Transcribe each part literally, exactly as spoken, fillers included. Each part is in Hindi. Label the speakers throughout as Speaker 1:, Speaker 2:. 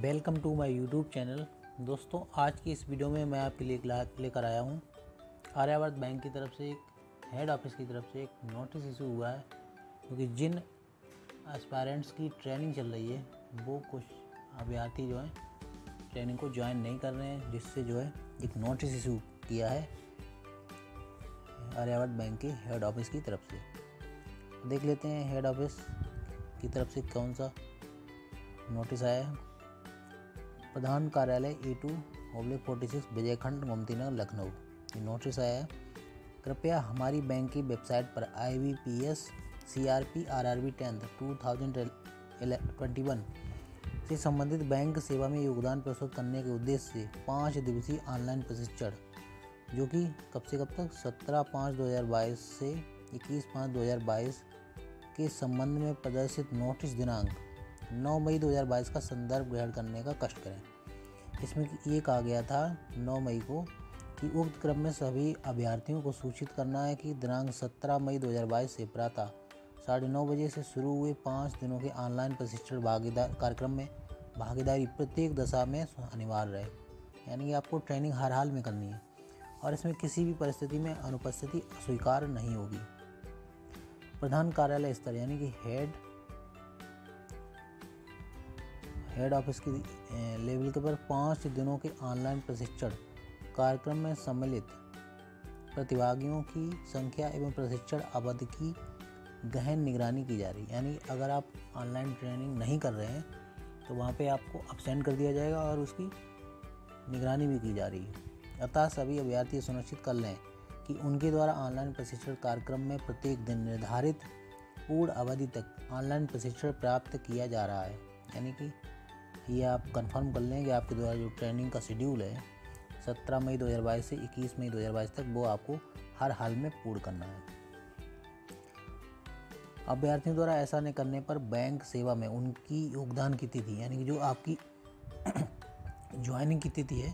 Speaker 1: Welcome to my YouTube channel. दोस्तों, आज की इस वीडियो में मैं आपके लिए लेकर आया हूँ आर्यावर्त बैंक की तरफ से एक हेड ऑफिस की तरफ से एक नोटिस इशू हुआ है, क्योंकि जिन एस्पायरेंट्स की ट्रेनिंग चल रही है वो कुछ अभ्यर्थी जो हैं ट्रेनिंग को ज्वाइन नहीं कर रहे हैं, जिससे जो है एक नोटिस इशू किया है आर्यावर्त बैंक के हेड ऑफिस की तरफ से। देख लेते हैं हेड ऑफिस की तरफ से कौन सा नोटिस आया है। प्रधान कार्यालय A two oblique forty six Vijay Khand Gomti Nagar Lucknow, ये नोटिस आया है। कृपया हमारी बैंक की वेबसाइट पर I B P S C R P R R B tenth two thousand twenty one से संबंधित बैंक सेवा में योगदान प्रस्तुत करने के उद्देश्य से पाँच दिवसीय ऑनलाइन प्रशिक्षण, जो कि कब से कब तक सत्रह पाँच दो हज़ार बाईस से इक्कीस पाँच दो हज़ार बाईस के संबंध में प्रदर्शित नोटिस दिनांक नौ मई दो हज़ार बाईस का संदर्भ ग्रहण करने का कष्ट करें। इसमें ये कहा गया था नौ मई को कि उक्त क्रम में सभी अभ्यर्थियों को सूचित करना है कि दिनांक सत्रह मई दो हज़ार बाईस से प्रातः साढ़े नौ बजे से शुरू हुए पाँच दिनों के ऑनलाइन प्रशिक्षण भागीदार कार्यक्रम में भागीदारी प्रत्येक दशा में अनिवार्य है। यानी कि आपको ट्रेनिंग हर हाल में करनी है और इसमें किसी भी परिस्थिति में अनुपस्थिति स्वीकार नहीं होगी। प्रधान कार्यालय स्तर यानी कि हेड हेड ऑफिस की लेवल के पर पाँच दिनों के ऑनलाइन प्रशिक्षण कार्यक्रम में सम्मिलित प्रतिभागियों की संख्या एवं प्रशिक्षण अवधि की गहन निगरानी की जा रही है। यानी अगर आप ऑनलाइन ट्रेनिंग नहीं कर रहे हैं तो वहाँ पे आपको अब्सेंट कर दिया जाएगा और उसकी निगरानी भी की जा रही है। अतः सभी अभ्यर्थी सुनिश्चित कर लें कि उनके द्वारा ऑनलाइन प्रशिक्षण कार्यक्रम में प्रत्येक दिन निर्धारित पूर्ण अवधि तक ऑनलाइन प्रशिक्षण प्राप्त किया जा रहा है। यानी कि ये आप कंफर्म कर लें कि आपके द्वारा जो ट्रेनिंग का शेड्यूल है सत्रह मई दो हज़ार बाईस से इक्कीस मई दो हज़ार बाईस तक वो आपको हर हाल में पूर्ण करना है। अभ्यर्थियों द्वारा ऐसा नहीं करने पर बैंक सेवा में उनकी योगदान की तिथि यानी कि जो आपकी ज्वाइनिंग की तिथि है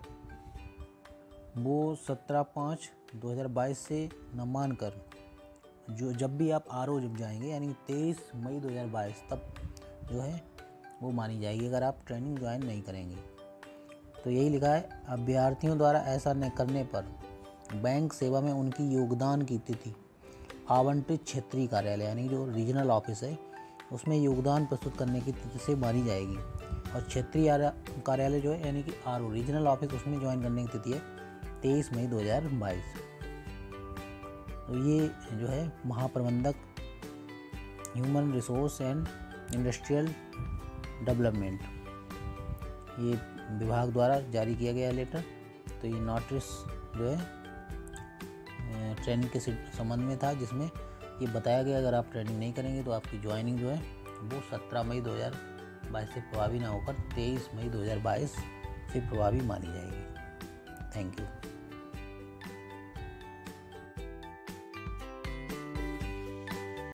Speaker 1: वो सत्रह पाँच दो हज़ार बाईस से न मान कर जो जब भी आप आर ओ जब जाएंगे यानी तेईस मई दो हज़ार बाईस तब जो है वो मानी जाएगी अगर आप ट्रेनिंग ज्वाइन नहीं करेंगे। तो यही लिखा है, अभ्यर्थियों द्वारा ऐसा न करने पर बैंक सेवा में उनकी योगदान की तिथि आवंटित क्षेत्रीय कार्यालय यानी जो रीजनल ऑफिस है उसमें योगदान प्रस्तुत करने की तिथि से मानी जाएगी। और क्षेत्रीय कार्यालय जो है यानी कि आर ओ रीजनल ऑफिस उसमें ज्वाइन करने की तिथि है तेईस मई दो हज़ार बाईस। तो ये जो है महाप्रबंधक human resource and industrial development ये विभाग द्वारा जारी किया गया लेटर। तो ये नोटिस जो है ट्रेनिंग के संबंध में था, जिसमें ये बताया गया अगर आप ट्रेनिंग नहीं करेंगे तो आपकी ज्वाइनिंग जो है वो सत्रह मई दो हज़ार बाईस से प्रभावी ना होकर तेईस मई दो हज़ार बाईस से प्रभावी मानी जाएगी। Thank you.